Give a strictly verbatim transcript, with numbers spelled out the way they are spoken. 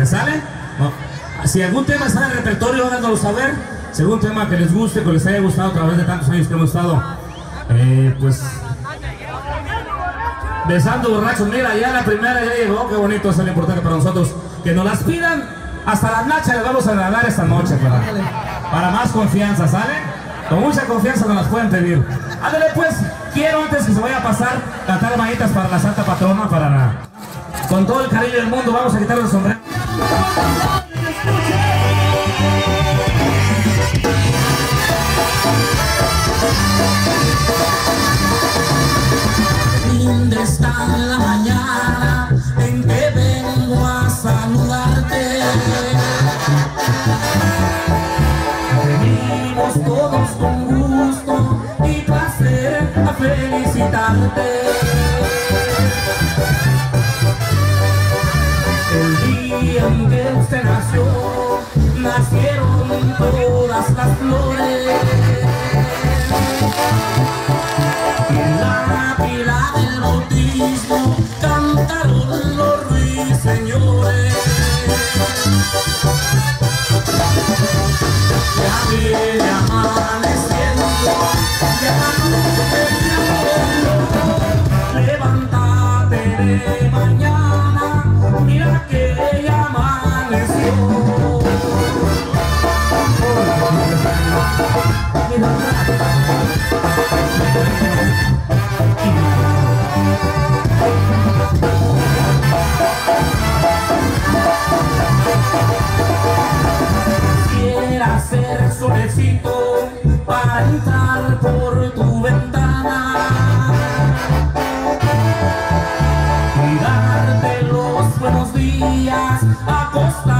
¿te sale? No. Si algún tema está en el repertorio, háganoslo saber. Si algún tema que les guste, que les haya gustado a través de tantos años que hemos estado, eh, pues, besando borrachos. Mira, ya la primera ya llegó, qué bonito, es lo importante para nosotros. Que nos las pidan, hasta las nachas les vamos a dar esta noche para, para más confianza, ¿sale? Con mucha confianza nos las pueden pedir. Ándale pues, quiero antes que se vaya a pasar, cantar manitas para la Santa Patrona, para la, con todo el cariño del mundo, vamos a quitar el sombrero. Linda está la mañana en que vengo a saludarte. Venimos todos con gusto y placer a felicitarte. El día en que usted nació, nacieron todas las flores. Y en la pila del bautismo cantaron los ruiseñores. Ya viene amaneciendo, ya no te levántate de mañana, mira que ya amaneció. Quisiera ser solecito para entrar por tu ventana y darte los buenos días a costa